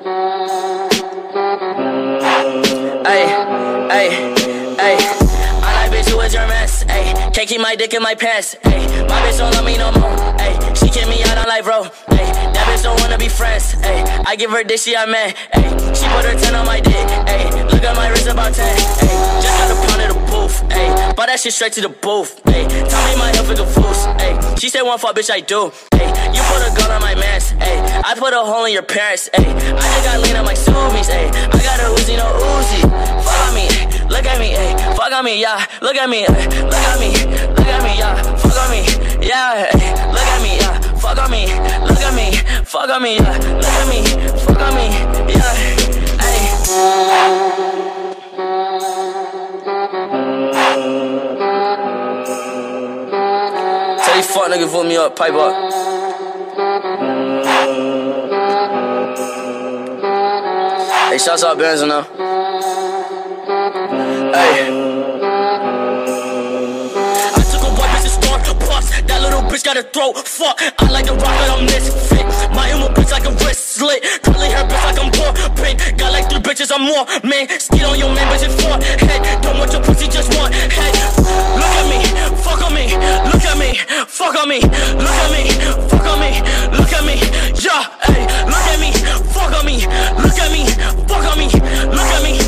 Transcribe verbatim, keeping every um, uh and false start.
Ay, ay, ay. I like bitch who is your mess. Ay, can't keep my dick in my pants. Ay, my bitch don't love me no more. Ay, she kick me out on life, bro. Ay, that bitch don't wanna be friends. Ay, I give her dick, she a man. Ay, she put her ten on my dick. Ay, look at my wrist about ten. Ay, just got a pound of the booth. Ay, bought that shit straight to the booth. Ay, tell me my health is a fool's. Ay, she said one fuck, bitch, I do. Ay, you put a gun on my mans. Ay, I put a hole in your parents. Ay, I just got lean on my Subies. Ay, I got a Uzi, no Uzi. Fuck on me, look at me, ay, fuck on me, yeah. Look at me, ay, look at me, look at me, yeah. Fuck on me, yeah. Ay, look at me, yeah. Fuck on me, look at me, fuck on me, yeah. Look at me, fuck on me, yeah. Ay. Tell these fuck niggas vote me up, pipe up. Hey, shouts out Benzo now. Hey. I took a white bitch and start to bust. That little bitch got a throat. Fuck, I like to rock, but I'm misfit. My emo bitch like a wrist slit. Curly hair bitch like I'm poor pink. Got like three bitches, I'm more man. Skid on your man, bitch, it's for head. Don't want your pussy, just want head. Look at me, fuck on me. Look at me, fuck on me. Look at me, fuck on me. Look at me, yeah, hey. Look at me, fuck on me. Look at me, fuck on me. Look at me.